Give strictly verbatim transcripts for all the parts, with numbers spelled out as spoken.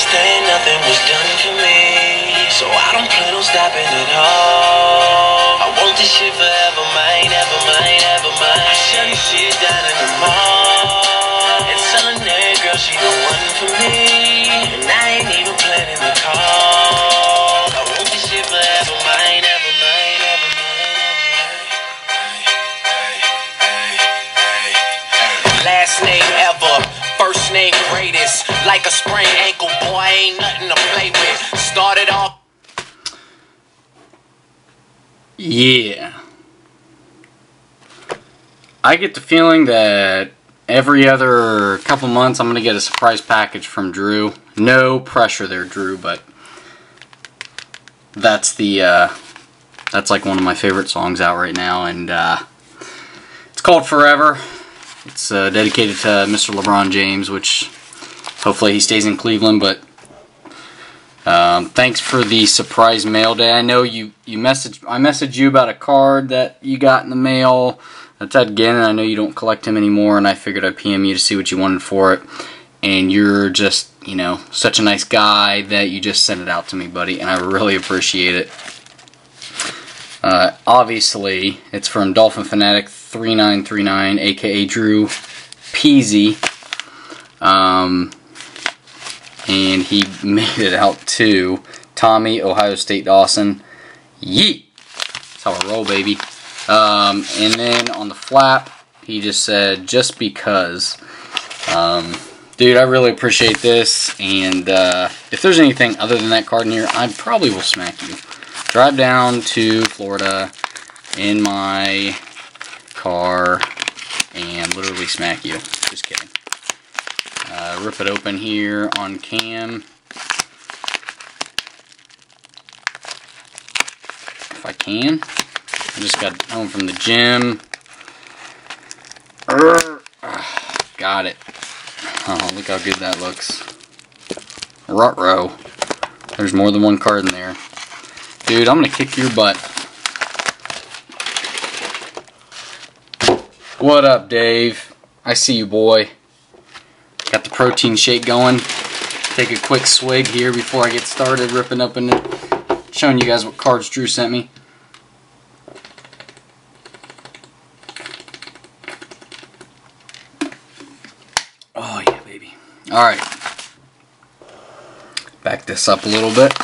understand nothing was done for me, so I don't plan on stopping at all. I want this shit forever, mine, ever mine, ever mine. I shut this shit down in the mall and telling that girl she the one for me, and I ain't even planning the call. I want this shit forever, mine, ever mine, ever mine. Last name ever, first name greatest. Like a sprained ankle, boy, ain't nothing to play with. Started off. Yeah. I get the feeling that every other couple months I'm going to get a surprise package from Drew. No pressure there, Drew, but that's the, uh, that's like one of my favorite songs out right now, and uh, it's called Forever. It's uh, dedicated to Mister LeBron James, which hopefully he stays in Cleveland, but um, thanks for the surprise mail day. I know you, you messaged, I messaged you about a card that you got in the mail. That's Ed Ginn, and I know you don't collect him anymore, and I figured I'd P M you to see what you wanted for it. And you're just, you know, such a nice guy that you just sent it out to me, buddy, and I really appreciate it. Uh, obviously, it's from Dolphin Fanatic three nine three nine, a k a. Drew Peezy. Um, and he made it out to Tommy, Ohio State Dawson. Yeet! That's how I roll, baby. Um, and then on the flap, he just said, just because. Um, dude, I really appreciate this, and uh, if there's anything other than that card in here, I probably will smack you. Drive down to Florida in my car and literally smack you. Just kidding. Uh, rip it open here on cam. If I can. I just got home from the gym. Got it. Oh, look how good that looks. Ruh-roh. There's more than one card in there. Dude, I'm gonna kick your butt. What up, Dave? I see you, boy. Got the protein shake going. Take a quick swig here before I get started ripping up and showing you guys what cards Drew sent me. Oh yeah, baby. Alright. Back this up a little bit.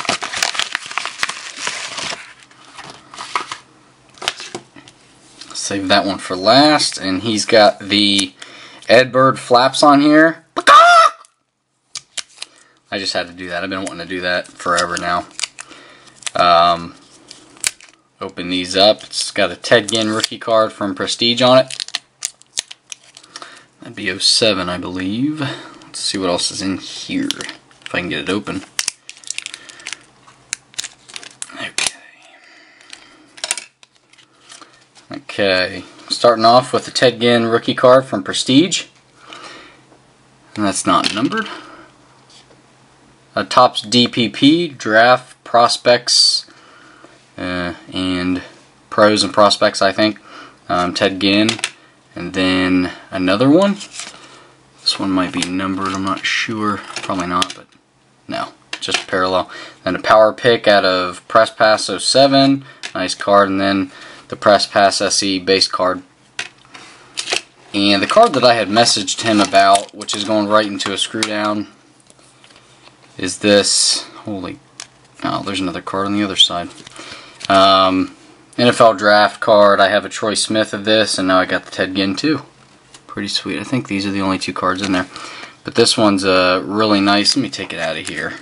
Save that one for last. And he's got the Ed Bird flaps on here. I just had to do that. I've been wanting to do that forever now. Um, open these up. It's got a Ted Ginn rookie card from Prestige on it. That'd be oh seven, I believe. Let's see what else is in here, if I can get it open. Okay. Okay. Starting off with the Ted Ginn rookie card from Prestige. And that's not numbered. A Topps D P P, Draft, Prospects, uh, and Pros and Prospects, I think. Um, Ted Ginn. And then another one. This one might be numbered, I'm not sure. Probably not, but no. Just parallel. Then a Power Pick out of Press Pass oh seven. Nice card. And then the Press Pass S E base card. And the card that I had messaged him about, which is going right into a screw down, is this. Holy. Oh, there's another card on the other side. Um, N F L Draft card. I have a Troy Smith of this, and now I got the Ted Ginn too. Pretty sweet. I think these are the only two cards in there. But this one's uh, really nice. Let me take it out of here.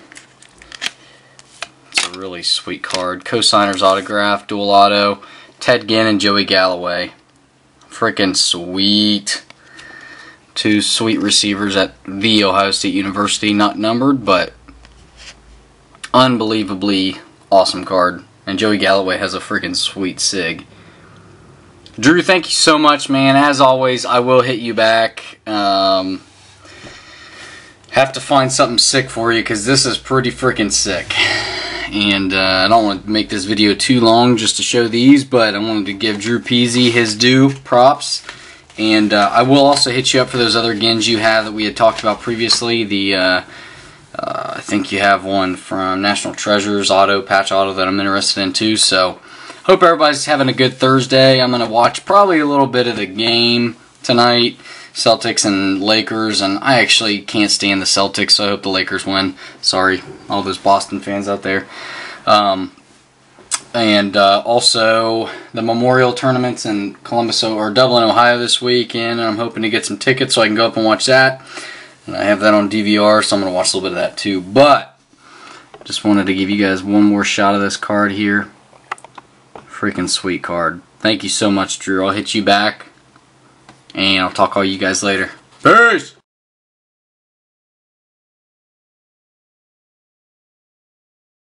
It's a really sweet card. Co-signer's autograph, dual auto, Ted Ginn and Joey Galloway. Freaking sweet. Two sweet receivers at the Ohio State University. Not numbered, but unbelievably awesome card. And Joey Galloway has a freaking sweet sig. Drew, thank you so much, man. As always, I will hit you back. Um, have to find something sick for you, because this is pretty freaking sick. And uh, I don't want to make this video too long just to show these, but I wanted to give Drew Peezy his due props. And uh, I will also hit you up for those other Ginns you have that we had talked about previously. The uh, uh, I think you have one from National Treasures Auto, Patch Auto that I'm interested in too. So hope everybody's having a good Thursday. I'm going to watch probably a little bit of the game tonight, Celtics and Lakers, and I actually can't stand the Celtics, so I hope the Lakers win. Sorry, all those Boston fans out there. Um, and uh, also the Memorial Tournaments in Columbus or Dublin, Ohio this weekend, and I'm hoping to get some tickets so I can go up and watch that. And I have that on D V R, so I'm going to watch a little bit of that too. But just wanted to give you guys one more shot of this card here. Freaking sweet card. Thank you so much, Drew. I'll hit you back, and I'll talk to all you guys later. Peace!